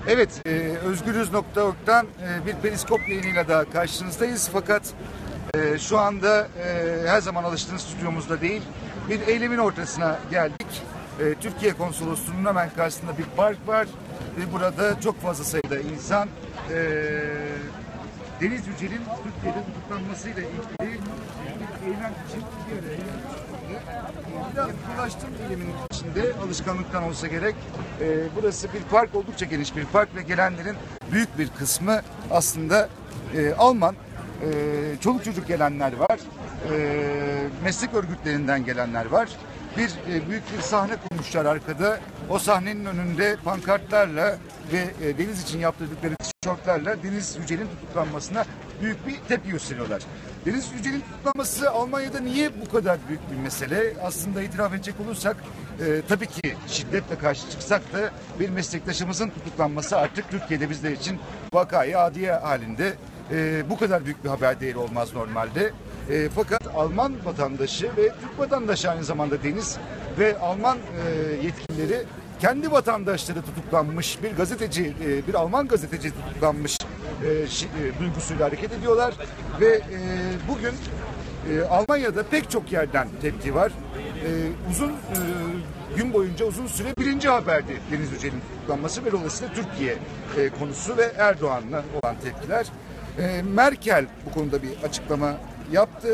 Evet, Özgürüz.org'dan bir periskop yayınıyla daha karşınızdayız. Fakat şu anda her zaman alıştığınız stüdyomuzda değil, bir eylemin ortasına geldik. Türkiye Konsolosluğu'nun hemen karşısında bir park var ve burada çok fazla sayıda insan Deniz Yücel'in Türkiye'de tutuklanmasıyla ilgili bir eylem için bir araya gelmişler. Biraz dolaştım eylemin içinde, alışkanlıktan olsa gerek. Burası bir park, oldukça geniş bir park ve gelenlerin büyük bir kısmı aslında Alman. Çoluk çocuk gelenler var, meslek örgütlerinden gelenler var. Büyük bir sahne kurmuşlar arkada. O sahnenin önünde pankartlarla ve Deniz için yaptırdıkları tişörtlerle Deniz Yücel'in tutuklanmasına büyük bir tepki gösteriyorlar. Deniz Yücel'in tutuklanması Almanya'da niye bu kadar büyük bir mesele? Aslında itiraf edecek olursak tabii ki şiddetle karşı çıksak da bir meslektaşımızın tutuklanması artık Türkiye'de bizler için vakayı adiye halinde. Bu kadar büyük bir haber değeri olmaz normalde. Fakat Alman vatandaşı ve Türk vatandaşı aynı zamanda Deniz ve Alman yetkilileri kendi vatandaşları tutuklanmış bir gazeteci, bir Alman gazeteci tutuklanmış duygusuyla hareket ediyorlar ve bugün Almanya'da pek çok yerden tepki var. Uzun gün boyunca uzun süre birinci haberdi Deniz Yücel'in tutuklanması ve dolayısıyla Türkiye konusu ve Erdoğan'la olan tepkiler. Merkel bu konuda bir açıklama yaptı.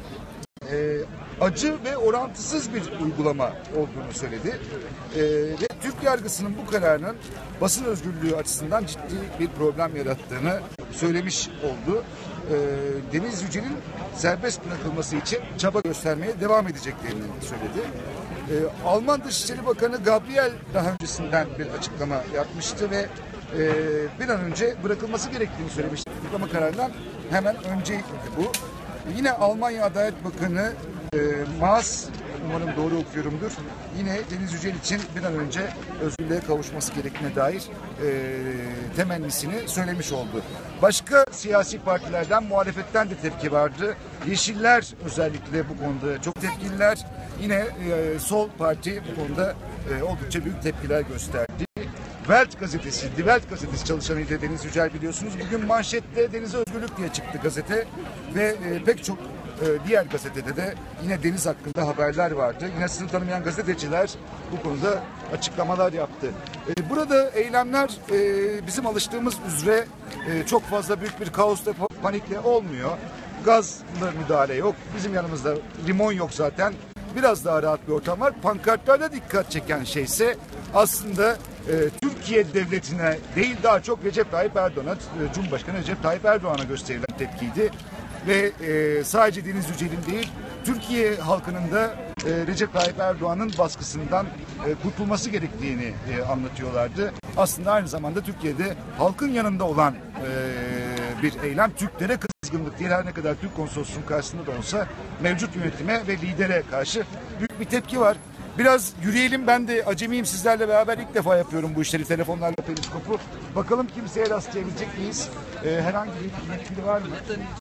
Acı ve orantısız bir uygulama olduğunu söyledi. Ve Türk yargısının bu kararının basın özgürlüğü açısından ciddi bir problem yarattığını söylemiş oldu. Deniz Yücel'in serbest bırakılması için çaba göstermeye devam edeceklerini söyledi. Alman Dışişleri Bakanı Gabriel daha öncesinden bir açıklama yapmıştı ve bir an önce bırakılması gerektiğini söylemişti. Tutuklama kararından hemen önceydi bu. Yine Almanya Adalet Bakanı Maas, umarım doğru okuyorumdur, yine Deniz Yücel için bir an önce özgürlüğe kavuşması gerektiğine dair temennisini söylemiş oldu. Başka siyasi partilerden, muhalefetten de tepki vardı. Yeşiller özellikle bu konuda çok tepkililer. Yine Sol Parti bu konuda oldukça büyük tepkiler gösterdi. Welt gazetesi, Die Welt gazetesi çalışanıydı Deniz Yücel, biliyorsunuz. Bugün manşette Denize Özgürlük diye çıktı gazete ve pek çok diğer gazetede de yine Deniz hakkında haberler vardı. Yine sınır tanımayan gazeteciler bu konuda açıklamalar yaptı. Burada eylemler bizim alıştığımız üzere çok fazla büyük bir kaosla, panikle olmuyor. Gazla müdahale yok. Bizim yanımızda limon yok zaten. Biraz daha rahat bir ortam var. Pankartlarda dikkat çeken şeyse aslında Türkiye devletine değil, daha çok Recep Tayyip Erdoğan'a, Cumhurbaşkanı Recep Tayyip Erdoğan'a gösterilen tepkiydi. Ve sadece Deniz Yücel'in değil, Türkiye halkının da Recep Tayyip Erdoğan'ın baskısından kurtulması gerektiğini anlatıyorlardı. Aslında aynı zamanda Türkiye'de halkın yanında olan bir eylem. Türklere kızgınlık değil, her ne kadar Türk konsolosluğunun karşısında da olsa mevcut yönetime ve lidere karşı büyük bir tepki var. Biraz yürüyelim, ben de acemiyim, sizlerle beraber ilk defa yapıyorum bu işleri, telefonlarla periskopu. Bakalım kimseye rastlayabilecek miyiz? Herhangi bir yetkili var mı?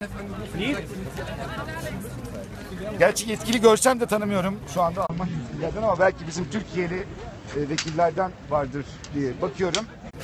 Gerçi yetkili görsem de tanımıyorum şu anda Alman yetkililerden, ama belki bizim Türkiye'li vekillerden vardır diye bakıyorum.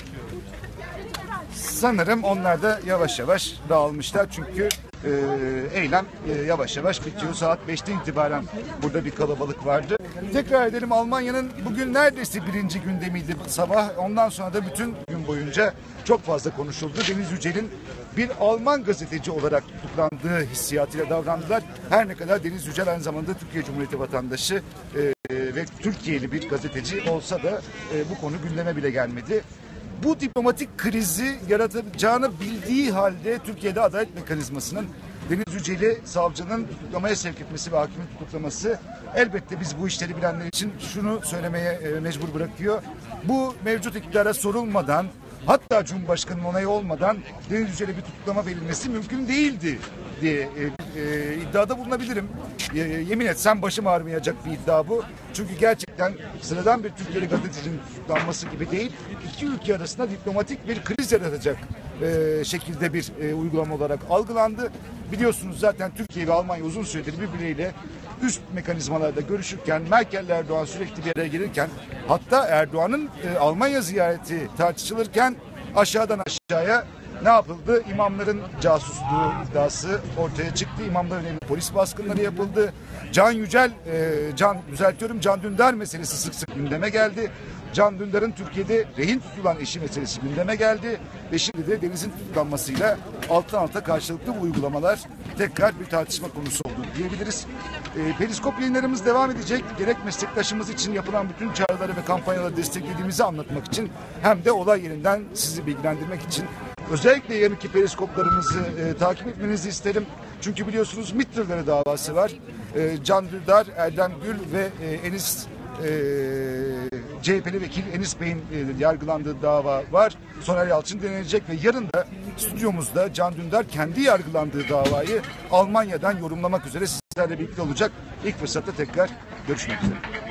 Sanırım onlar da yavaş yavaş dağılmışlar çünkü eylem yavaş yavaş bitiyor. Saat 5'te itibaren burada bir kalabalık vardı. Tekrar edelim, Almanya'nın bugün neredeyse birinci gündemiydi sabah. Ondan sonra da bütün gün boyunca çok fazla konuşuldu. Deniz Yücel'in bir Alman gazeteci olarak tutuklandığı hissiyatıyla davrandılar. Her ne kadar Deniz Yücel aynı zamanda Türkiye Cumhuriyeti vatandaşı ve Türkiye'li bir gazeteci olsa da bu konu gündeme bile gelmedi. Bu diplomatik krizi yaratacağını bildiği halde Türkiye'de adalet mekanizmasının Deniz Yücel'i savcının tutuklamaya sevk etmesi ve hakimin tutuklaması elbette biz bu işleri bilenler için şunu söylemeye mecbur bırakıyor. Bu mevcut iktidara sorulmadan, hatta Cumhurbaşkanı'nın onayı olmadan Deniz Yücel'e bir tutuklama verilmesi mümkün değildi diye iddiada bulunabilirim. Yemin etsem başım ağrımayacak bir iddia bu. Çünkü gerçekten sıradan bir Türkiye'li gazetecinin tutuklanması gibi değil, iki ülke arasında diplomatik bir kriz yaratacak şekilde bir uygulama olarak algılandı. Biliyorsunuz zaten Türkiye ve Almanya uzun süredir birbirleriyle üst mekanizmalarda görüşürken, Merkel Erdoğan sürekli bir araya gelirken, hatta Erdoğan'ın Almanya ziyareti tartışılırken aşağıdan aşağıya ne yapıldı? İmamların casusluğu iddiası ortaya çıktı. İmamların evine polis baskınları yapıldı. Can Dündar meselesi sık sık gündeme geldi. Can Dündar'ın Türkiye'de rehin tutulan eşi meselesi gündeme geldi. Ve şimdi de Deniz'in tutuklanmasıyla alttan alta karşılıklı bu uygulamalar tekrar bir tartışma konusu oldu diyebiliriz. Periskop yayınlarımız devam edecek. Gerek meslektaşımız için yapılan bütün çağrıları ve kampanyaları desteklediğimizi anlatmak için hem de olay yerinden sizi bilgilendirmek için özellikle yarınki periskoplarımızı takip etmenizi isterim. Çünkü biliyorsunuz MİT Tırları davası var. Can Dündar, Erdem Gül ve Enis CHP'li vekil Enis Bey'in yargılandığı dava var. Soner Yalçın denenecek ve yarın da stüdyomuzda Can Dündar kendi yargılandığı davayı Almanya'dan yorumlamak üzere sizlerle birlikte olacak. İlk fırsatta tekrar görüşmek üzere.